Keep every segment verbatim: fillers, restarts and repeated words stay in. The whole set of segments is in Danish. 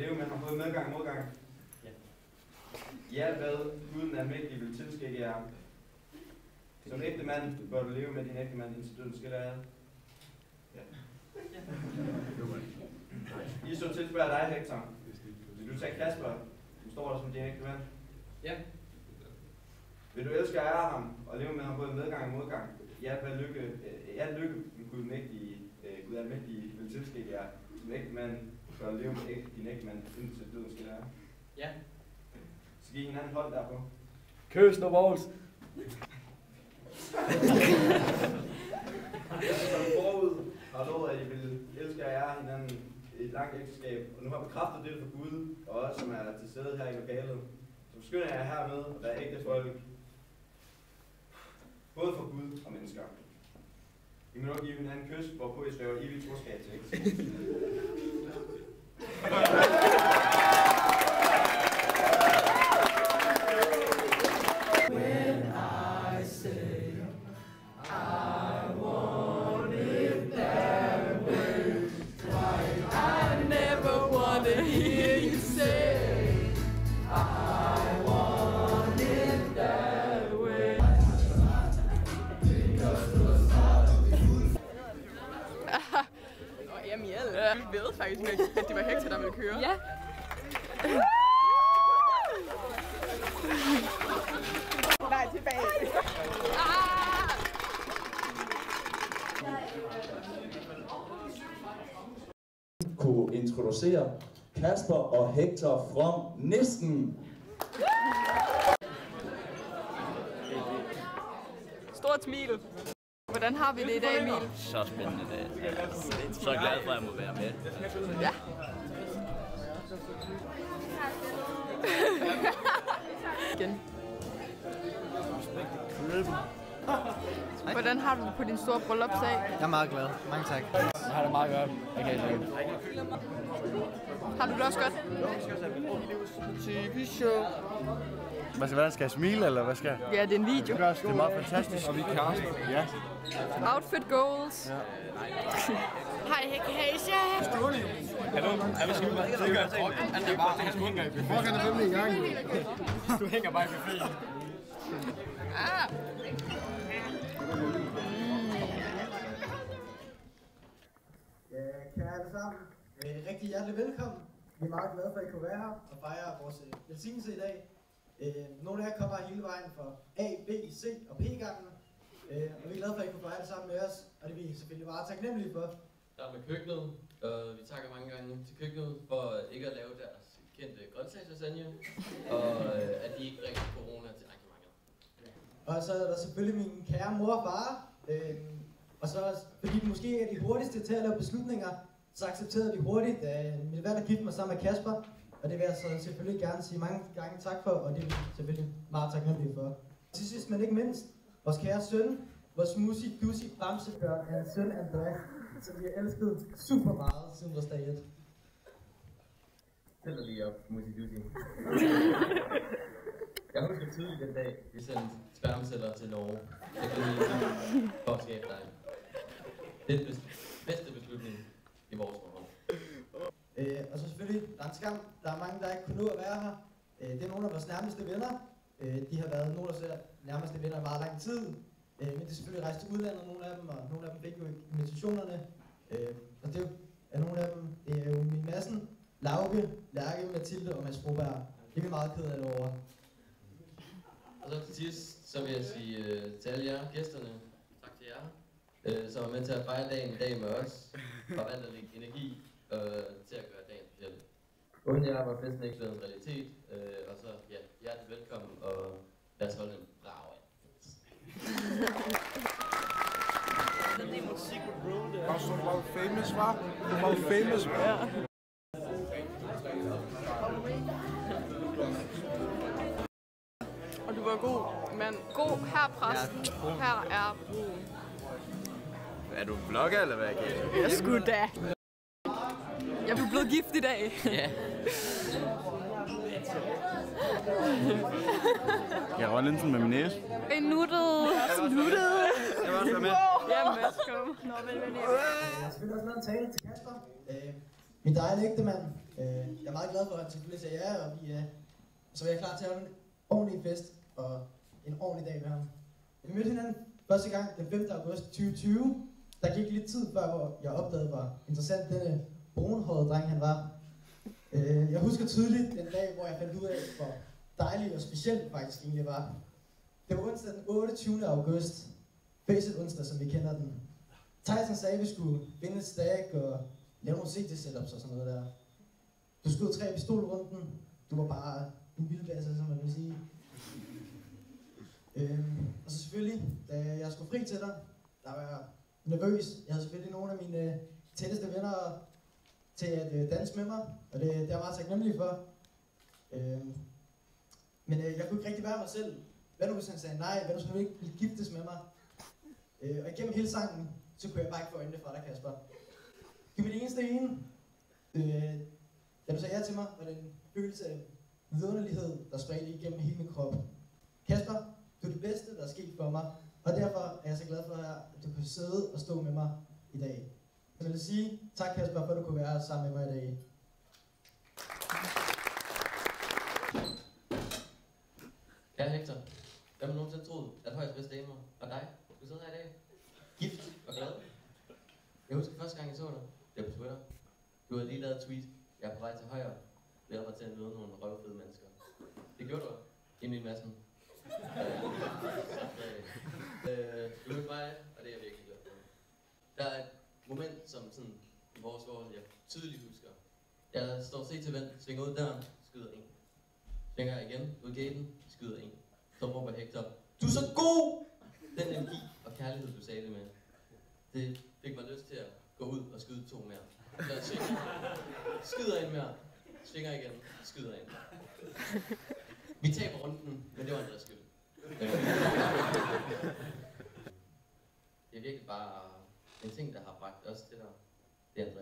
leve med ham både medgang og modgang? Ja. Ja, hvad Gud den almægtige vil tilskikke jer. Som ægte mand bør du leve med din ægte mand, indtil døden skiller jer. Ja. I så tilspørger dig, Hector. Vil du tage Kasper, som står der som din ægte mand? Ja. Vil du elske og ære ham, og leve med ham både medgang og modgang? Ja, hvad lykke, ja, lykke Gud mægtige, Gud almægtige vil tilskikke jer. Som ægte mand bør leve med ægte, din ægte mand, indtil døden skiller jer. Ja. Så giv hinanden hold derpå. Køs og Vols. Som forud har lovet, at I vil elske og ære hinanden i et langt ægteskab, og nu har bekræftet det for Gud, og os, som er til stede her i lokalet. Så beskynder jeg hermed at være ægte folk, både for Gud og mennesker. I må nok give hinanden kys, hvorpå I skriver evigt troskab til ægteskab. Jamen ja, vi ved faktisk ikke, at det var Hector, der ville køre. Ja. Nej, tilbage. Ah! Kunne introducere Kasper og Hector from Næsten. Stort smil. Hvordan har vi det i dag, Emil? Så spændende dag. Ja. Så glad for, at jeg må være med. Ja. Igen. Hvordan har du det på din store bryllupsdag? Jeg er meget glad. Mange tak. Jeg har det meget godt. Jeg kan ikke. Har du det også godt? T V-show. Hvad skal, skal jeg smile, eller hvad skal jeg? Ja, det er en video. Det er meget fantastisk. Og vi er kærester. Ja. Outfit goals. Ja. Hej, Hekasia. Hallo, er vi skal ud? Det gør jeg ting. Han er bare, det kan ikke engang. Hvor kan der fem i gang? Du hænger bare i buffeten. Ah. Ja, kære alle sammen. Øh, rigtig hjertelig velkommen. Vi er meget glade for, at I kunne være her og fejre vores øh, velsignelse i dag. Øh, nogle af jer kommer hele vejen fra A, B, C og P-gangen. Øh, og vi er glade for, at I kunne fejre det sammen med os. Og det er vi selvfølgelig meget taknemmelige for. Der er med køkkenet. Uh, vi takker mange gange til køkkenet for ikke at lave deres kendte grøntsagslasagne. Og uh, at de ikke bringer corona til arrangementet. Og så er der selvfølgelig min kære mor og far. Øh, og så fordi de måske er de hurtigste til at lave beslutninger, så accepterede de hurtigt uh, mit valg at gifte mig sammen med Kasper. Og det vil jeg så selvfølgelig gerne sige mange gange tak for, og det er vi selvfølgelig meget taknemmelige for. Til sidst, men ikke mindst, vores kære søn, vores musi-dusi bamsebørn, hans søn André, som vi har elsket super meget siden vores dag et. Tæller lige op, musi-dusi. Jeg husker tydeligt den dag, vi sendte spermceller til Norge. Jeg kan lige for at skabe dig. Det er den bedste beslutning i vores forhold. Øh, og så selvfølgelig, der er en skam, der er mange, der ikke kunne nå at være her. Øh, det er nogle af vores nærmeste venner. Øh, de har været nogle af vores nærmeste venner i meget lang tid. Øh, men de er selvfølgelig rejst til udlandet, nogle af dem, og nogle af dem fik jo invitationerne. Øh, og det er nogle af dem, det er jo min Madsen, Lauke, Lærke, Mathilde og Mads Broberg. Det er vi meget ked af det over. Og så til sidst, så vil jeg sige uh, til alle jer gæsterne, tak til jer, uh, som er med til at fejre dagen i dag med os, og valgt at lægge energi uh, til at gøre dagen speciel. Uden jer var festen ikke blevet en realitet, uh, og så ja, hjertelig velkommen, og lad os holde en brav af. Også så meget famous, var? Du var famous, var? Og du var god, mand. God, her præsten. Her er bruden. Er du vlogger, eller hvad? Jeg skulle da. Jeg blev blevet gift i dag. Ja. Jeg røg lidt med min næse. En nuttet. Nuttet. Jeg var også være med. Ja, Mads, kom. Nå, vel, vel, Jeg har selvfølgelig også lavet en tale til Kasper. Øh, min dejlige ægtemand. Øh, jeg er meget glad for, at han selvfølgelig sagde ja, og vi, øh, så er jeg klar til at have en ordentlig fest og en ordentlig dag med ham. Vi mødte hinanden første gang den femte august tyve tyve. Der gik lidt tid før, hvor jeg opdagede, hvor interessant denne brunhårede dreng han var. Øh, jeg husker tydeligt den dag, hvor jeg fandt ud af, hvor dejlig og specielt det faktisk egentlig var. Det var onsdag den otteogtyvende august. Facet onsdag, som vi kender den. Tyson sagde, at vi skulle finde et stack og lave nogle C D-setups og sådan noget der. Du skød tre pistolrunden. Du var bare en vildbasse, som man vil sige. Øhm, og så selvfølgelig, da jeg skulle fri til dig, der var jeg nervøs. Jeg havde selvfølgelig nogle af mine øh, tætteste venner til at øh, danse med mig, og det, det er jeg meget taknemmelig for. Øhm, men øh, jeg kunne ikke rigtig være mig selv. Hvad nu hvis han sagde nej? Hvad nu hvis han ikke ville giftes med mig? Øh, og igennem hele sangen, så kunne jeg bare ikke få øjnene fra dig, Kasper. Det var det eneste ene. Øh, da du sagde ja til mig, var det en følelse af vidunderlighed, der spredte igennem hele min krop. Kasper, du er det bedste, der er sket for mig, og derfor er jeg så glad for, at du kan sidde og stå med mig i dag. Jeg vil sige tak, Kasper, for at du kunne være sammen med mig i dag. Ja, Hector. Hvem har nogensinde troet, at højst bedste damer og dig skulle sidde her i dag? Gift og glad. Jeg husker første gang, jeg så dig. Det var på Twitter. Du havde lige lavet et tweet. Jeg er på vej til højre. Glæder mig til at møde nogle røvfede mennesker. Det gjorde du, Emil Madsen. øh, du mødte mig, og det er jeg virkelig glad for. Der er et moment, som sådan i vores forhold, jeg tydeligt husker. Jeg står og ser til vent, svinger ud døren, skyder en. Svinger igen, ud gaten, skyder en. Så råber Hector, du er så god! Den energi og kærlighed, du sagde det med, det fik mig lyst til at gå ud og skyde to mere. Så jeg svinger, skyder en mere, svinger igen, skyder en. Vi taber runden, men det var Andreas skyld. Det er virkelig bare en ting, der har bragt os til dig. Det er André.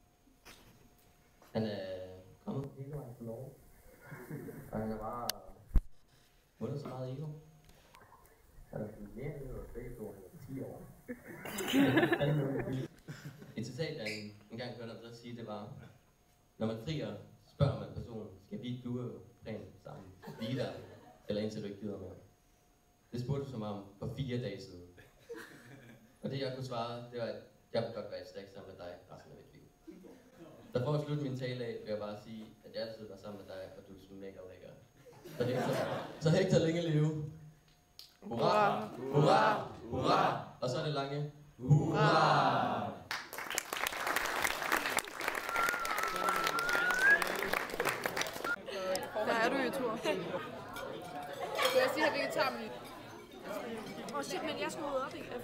Han er kommet hele vejen til Norge. Og han har bare vundet så meget ego. Han har fået mere ego og begge to i ti år. Et citat, jeg engang hørte André sige, det var: når man frier, spørger man personen, skal vi duo rent sammen lige der, eller indtil du ikke gider mere. Det spurgte du som om for fire dage siden. Og det jeg kunne svare, det var, at jeg vil godt være et stik sammen med dig resten af mit liv. Så for at slutte min tale af, vil jeg bare sige, at jeg altid var sammen med dig, og du er så mega lækker. Så Hector, så Hector længe leve. Hurra! Hurra! Hurra! Og så er det lange. Hurra! Der er du jo, Thor. Skal jeg sige, at vegetarmenu? Åh oh shit, men jeg skal ud op, ikke?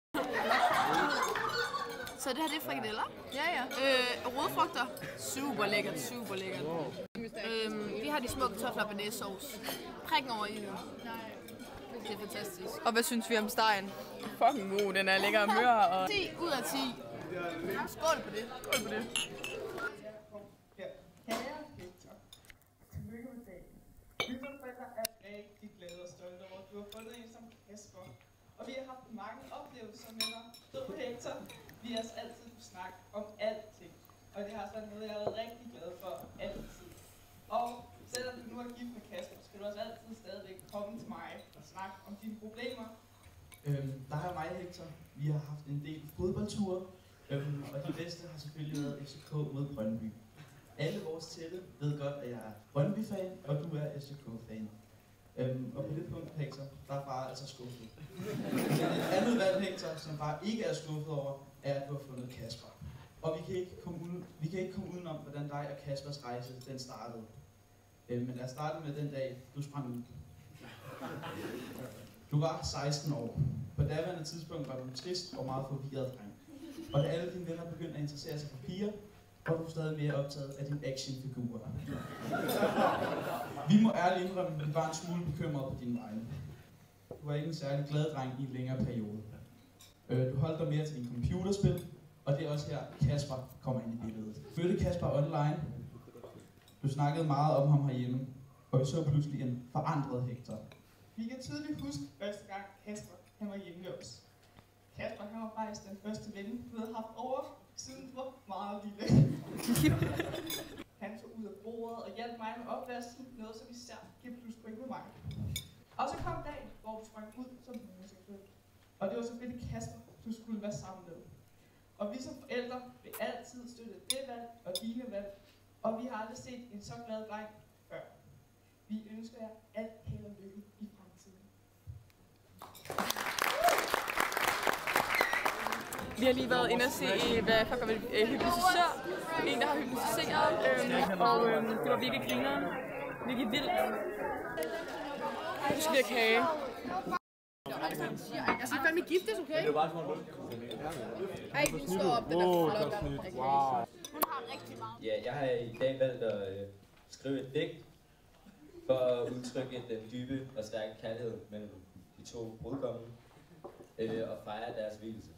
Så det her, det er frikadeller? Ja, ja. Øh, rodfrugter. Super lækkert, super lækkert. Øhm, vi har de små kartofler og banæssauce. Prikken over i det. Det er fantastisk. Og hvad synes vi om stegen? Fucking god, den er lækker og mør. Og... ti ud af ti. Skål på det. Skål på det. Kære Hector, tillykke med dagen. Vi som forældre er rigtig glade og stolte over, at du har fundet en som Kasper. Og vi har haft mange oplevelser med dig. Så Hector, vi har altid kunne snakke om alting. Og det har også været noget, jeg har været rigtig glad for altid. Og selvom du nu er gift med Kasper, skal du også altid stadigvæk komme til mig og snakke om dine problemer. Øhm, der er mig, Hector. Vi har haft en del fodboldture, øhm, og de bedste har selvfølgelig været F C K mod Brøndby. Alle vores tætte ved godt, at jeg er Brøndby-fan, og du er F C K-fan. Øhm, og på det punkt, Hector, der er bare altså skuffet. Men et andet valg, Hector, som bare ikke er skuffet over, er, at du har fundet Kasper. Og vi kan ikke komme, uden, vi kan ikke komme udenom, hvordan dig og Kaspers rejse, den startede. Øhm, men lad os starte med den dag, du sprang ud. Du var seksten år. På daværende tidspunkt var du en trist og meget forvirret dreng. Og da alle dine venner begyndte at interessere sig for piger, var du stadig mere optaget af dine actionfigurer. Vi må ærligt indrømme, at vi var en smule bekymrede på dine vegne. Du var ikke en særlig glad dreng i en længere periode. Du holdt dig mere til dine computerspil, og det er også her, Kasper kommer ind i billedet. Du mødte Kasper online. Du snakkede meget om ham herhjemme, og vi så pludselig en forandret Hector. Vi kan tydeligt huske første gang Kasper han var hjemme ved os. Kasper han var faktisk den første ven, du havde haft over, siden du var meget lille. Hans bordet og hjalp mig med opvasken, noget som især giver pluspoint med mig. Og så kom dagen, hvor du sprang ud som homoseksuel. Og det var selvfølgelig Kasper, du skulle være sammen med. Og vi som forældre vil altid støtte det valg og dine valg, og vi har aldrig set en så glad dreng før. Vi ønsker jer alt held og lykke i fremtiden. Vi har lige været inde og se, hvad fuck var det, hypnotisør. En, der har hypnotiseret, øhm, og øhm, det var virkelig grineren. Virkelig vildt. Nu skal vi have kage. Jeg skal fandme giftes, okay? Det er bare sådan Ej, den står op, den er flot. Hun har rigtig meget. Ja, jeg har i dag valgt at øh, skrive et digt for at udtrykke den dybe og stærke kærlighed mellem de to brudgomme øh, og fejre deres vielse.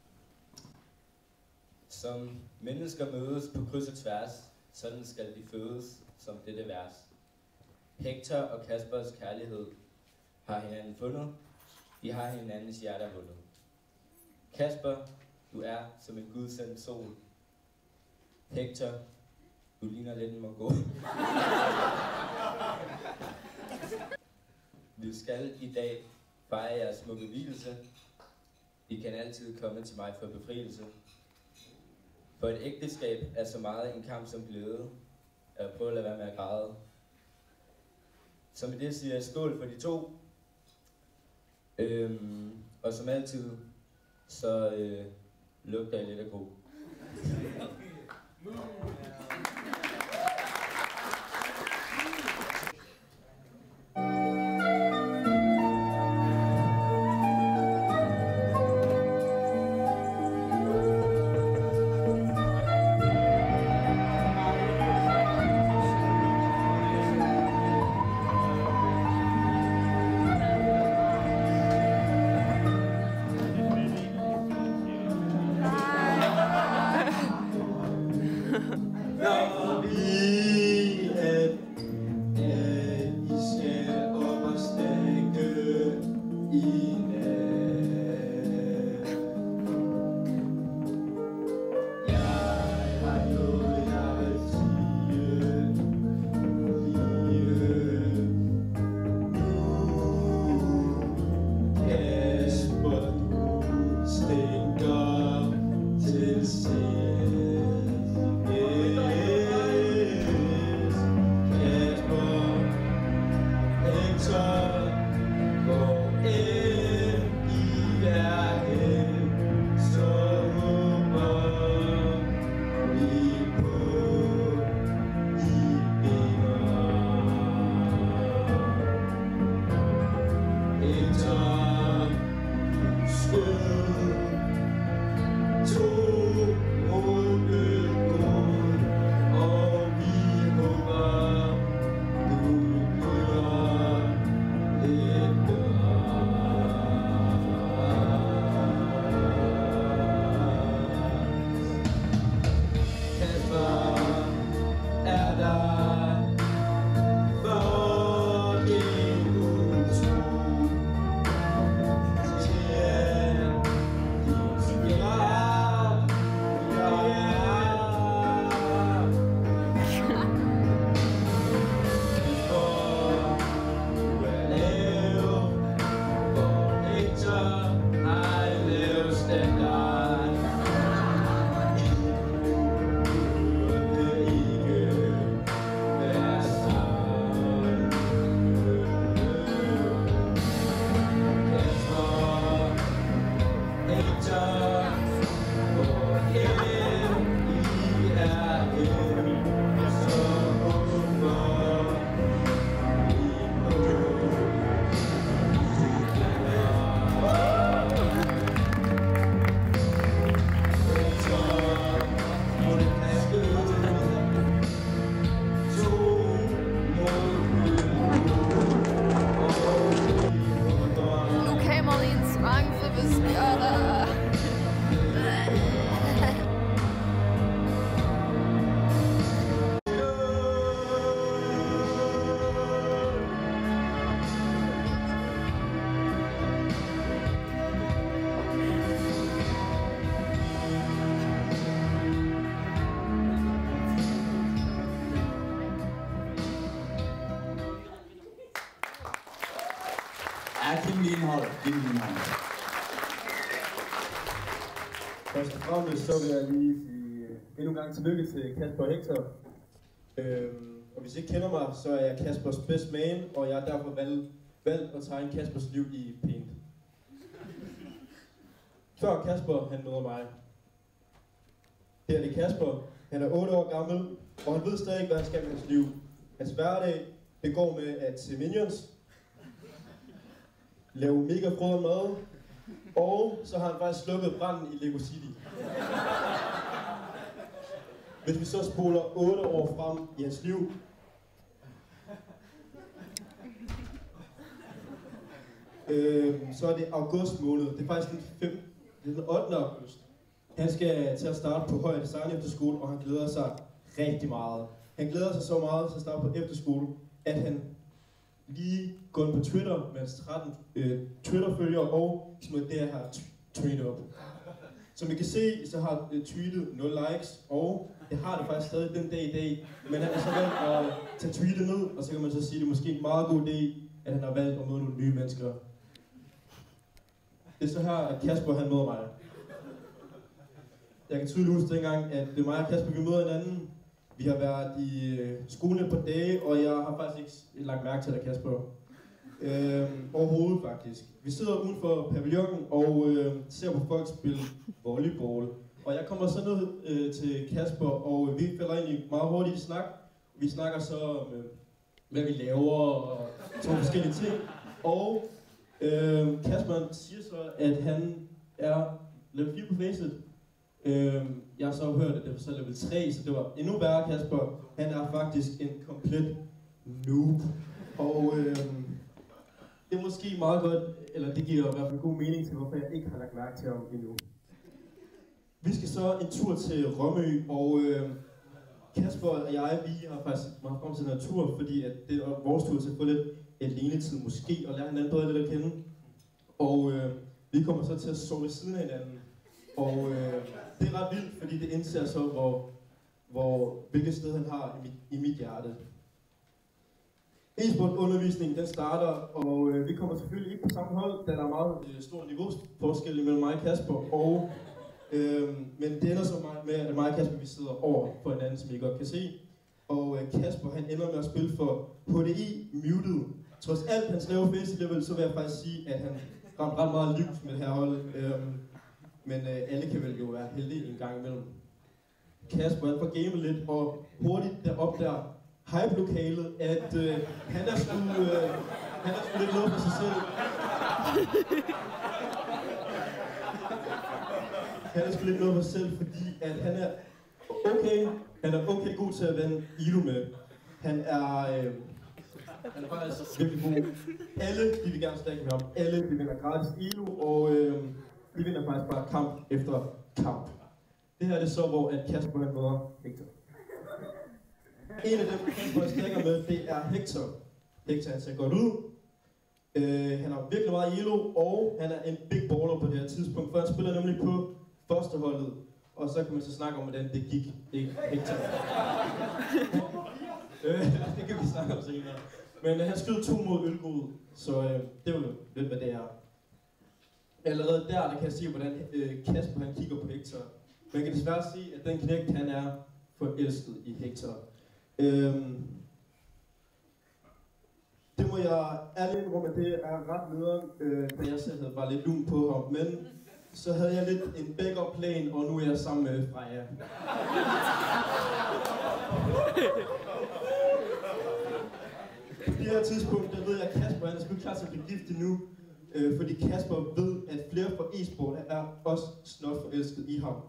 Som mennesker mødes på kryds og tværs, sådan skal de fødes som dette vers. Hector og Kaspers kærlighed har hinanden fundet, de har hinandens hjerter vundet. Kasper, du er som en gudsendt sol. Hector, du ligner lidt en mongol. Vi skal i dag fejre jeres smukke vielse. I kan altid komme til mig for befrielse. For et ægteskab er så meget en kamp som glæde. Jeg prøver at lade være med at græde. Så med det siger jeg skål for de to. Øhm, og som altid, så øh, lugter jeg lidt af god. Bye. Ja, giv dem lige en hånd. Giv dem lige en hånd. Først og fremmest så vil jeg lige sige endnu en gang tillykke til Kasper og Hector. Øhm, og hvis I ikke kender mig, så er jeg Kaspers best man, og jeg har derfor valgt, valgt at tegne Kaspers liv i paint. Før Kasper han møder mig. Her er det Kasper. Han er otte år gammel, og han ved stadig ikke, hvad han skal med hans liv. Hans hverdag, det går med at se Minions, lave mega frøde mad, og så har han faktisk slukket branden i Lego City. Hvis vi så spoler otte år frem i hans liv, øh, så er det august måned. Det er faktisk den, fem, det er den ottende august. Han skal til at starte på Høje Design Efterskole, og han glæder sig rigtig meget. Han glæder sig så meget til at starte på efterskole, at han lige går ind på Twitter med hans tretten øh, Twitter-følgere og smider det her tweet op. Som I kan se, så har det tweetet nul likes, og det har det faktisk stadig den dag i dag. Men han har så valgt at tage tweetet ned, og så kan man så sige, at det er måske en meget god idé, at han har valgt at møde nogle nye mennesker. Det er så her, at Kasper han møder mig. Jeg kan tydeligt huske dengang, at det er mig og Kasper, vi møder hinanden. Vi har været i skolen et par dage, og jeg har faktisk ikke lagt mærke til dig, Kasper. Øhm, overhovedet faktisk. Vi sidder uden for pavillonen og øh, ser på folk spille volleyball. Og jeg kommer så ned øh, til Kasper, og vi falder egentlig meget hurtigt i snak. Vi snakker så om, øh, hvad vi laver og to forskellige ting. Og øh, Kasper siger så, at han er level fire på Faceit. Øh, jeg har så hørt, at det var så level tre, så det var endnu værre. Kasper, han er faktisk en komplet noob. Og øh, det er måske meget godt, eller det giver i hvert fald god mening til, hvorfor jeg ikke har lagt mærke til ham endnu. Vi skal så en tur til Rømø, og øh, Kasper og jeg, vi har faktisk meget frem til den her tur, fordi at det er vores tur til at få lidt alenetid måske, og lære hinanden bedre lidt at kende. Og øh, vi kommer så til at sove ved siden af hinanden. Og øh, det er ret vildt, fordi det indser så, hvor, hvor, hvilket sted han har i mit, i mit hjerte. E-sport-undervisningen den starter, og øh, vi kommer selvfølgelig ikke på samme hold, da der er meget øh, stor niveauforskel mellem mig og Kasper. Og, øh, men det ender så med, at mig og Kasper vi sidder over for hinanden, som I godt kan se. Og øh, Kasper han ender med at spille for H D I Muted. Trods alt hans lave face level, så vil jeg faktisk sige, at han ramte ret meget livs med det her hold. Øh, men øh, alle kan vel jo være heldige en gang imellem. Kasper han får gamet lidt, og hurtigt deroppe der hype-lokalet, at øh, han er sgu, øh, han er sgu lidt lov for sig selv. Han er sgu lidt lov for sig selv, fordi at han er okay, han er okay god til at vende I L O med. Han er, øh, han er faktisk virkelig god. Alle, de vil gerne snakke med ham. Alle, de vinder gratis I L O, og øh, de vinder faktisk bare kamp efter kamp. Det her er det så, hvor at Kasper han møder Hector. En af dem, Kasper snakker med, det er Hector. Hector han ser godt ud. Øh, han har virkelig meget I L O, og han er en big baller på det her tidspunkt, for han spiller nemlig på førsteholdet. Og så kan man så snakke om, hvordan det gik, ikke Hector? øh, det kan vi snakke om senere. Men øh, han skød to mod Ølgod, så øh, det er jo lidt, hvad det er. Allerede der, der kan jeg se, hvordan øh, Kasper han kigger på Hector. Man kan desværre sige, at den knægt, han er forelsket i Hector. Øhm, det må jeg ærligt indrømme, at det er ret nederen, øh, da jeg selv var lidt lun på ham. Men så havde jeg lidt en backup plan, og nu er jeg sammen med Freja. På det her tidspunkt, der ved jeg, at Kasper han er sgu klar til at blive gift endnu. Øh, fordi Kasper ved, at flere fra e-sport er også snot forelsket i ham.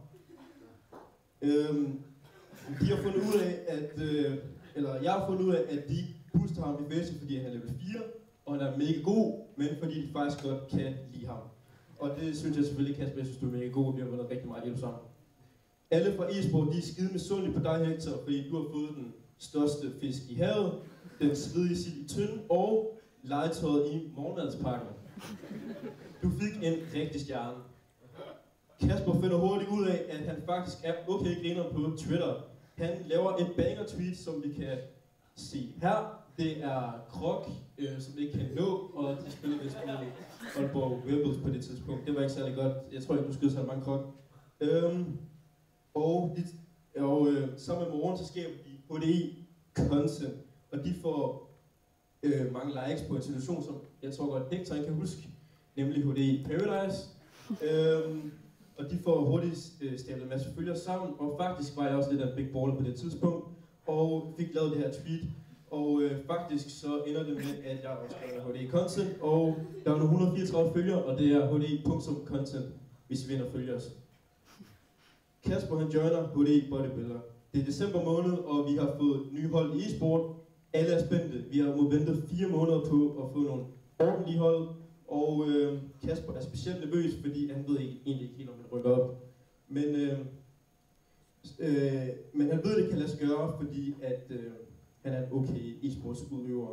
Øhm, de har fundet ud af, at, øh, eller jeg har fundet ud af, at de booster ham i Faceit, fordi han er level fire, og han er mega god, men fordi de faktisk godt kan lide ham. Og det synes jeg selvfølgelig, Kasper, jeg synes, du er mega god, og vi har vundet rigtig meget hjælp sammen. Alle fra e-sport, de er skide misundelige på dig, Hector, fordi du har fået den største fisk i havet, den svedige sild i tynden, og legetøjet i morgenmadspakken. Du fik en rigtig stjerne. Kasper finder hurtigt ud af, at han faktisk er okay griner på Twitter. Han laver en banger tweet, som vi kan se her. Det er Krok, øh, som ikke kan nå, og de spillede vist mod Aalborg Rebels på det tidspunkt. Det var ikke særlig godt. Jeg tror ikke, du skød så mange Krok. Øhm, og de, og øh, sammen med morgen, så skaber de H D E content, og de får øh, mange likes på en situation, som jeg tror godt Hector kan huske, nemlig H D E Paradise. øhm, og de får hurtigt øh, stablet en masse følgere sammen, og faktisk var jeg også lidt af en big baller på det tidspunkt, og fik lavet det her tweet. Og øh, faktisk så ender det med, at jeg også skriver H D E content, og der er nu et hundrede og fireogtredive følgere, og det er H D E punktum content, hvis vi vinder følger os. Kasper han joiner H D E Bodybuilder. Det er december måned, og vi har fået nye hold i e-sport. Alle er spændte. Vi har må ventet fire måneder på at få nogle ordentlige hold, og øh, Kasper er specielt nervøs, fordi han ved ikke, egentlig ikke helt, om han rykker op. Men, øh, øh, men han ved, det kan lade sig gøre, fordi at øh, han er en okay e-sportsudøver.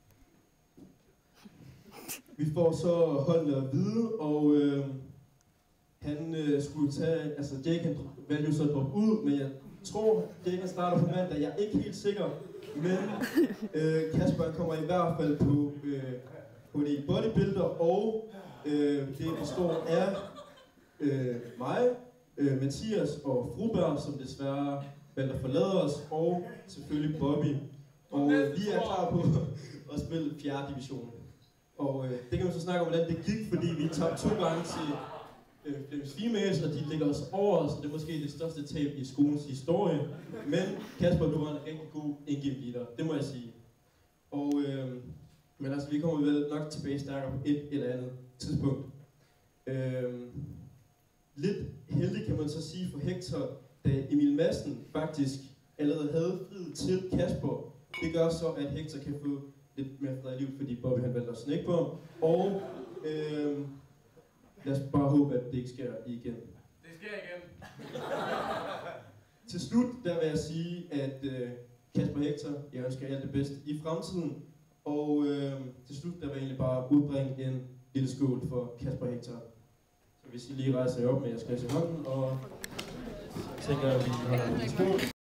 Vi får så holdene at vide, og øh, han øh, skulle tage, altså Jake han valgte jo så at droppe ud, men jeg tror, Jake han starter på mandag, jeg er ikke helt sikker, men øh, Kasper kommer i hvert fald på øh, H D E Bodybuilder, og øh, det består af øh, mig, øh, Mathias og Fruberg, som desværre valgte at forlade os, og selvfølgelig Bobby. Og øh, vi er klar på at spille fjerde division. Og øh, det kan man så snakke om, hvordan det gik, fordi vi tabte to gange til øh, Flames Females, og de ligger os over os, så det er måske det største tab i skolens historie. Men Kasper, du var en rigtig god in-game leader, det må jeg sige. Og, øh, men altså, vi kommer vel nok tilbage stærkere på et eller andet tidspunkt. Øh, lidt heldig kan man så sige for Hector, da Emil Madsen faktisk allerede havde friet til Kasper. Det gør så, at Hector kan få lidt mere fred i liv, fordi Bobby han valgte at snakke på ham. Og øh, lad os bare håbe, at det ikke sker igen. Det sker igen. Til slut, der vil jeg sige, at øh, Kasper og Hector, jeg ønsker jer alt det bedste i fremtiden. Og øh, til slut, der vil jeg egentlig bare udbringe en lille skål for Kasper og Hector. Så hvis I lige rejser jer op med jeres glas i hånden, og tænker, at vi har en skål.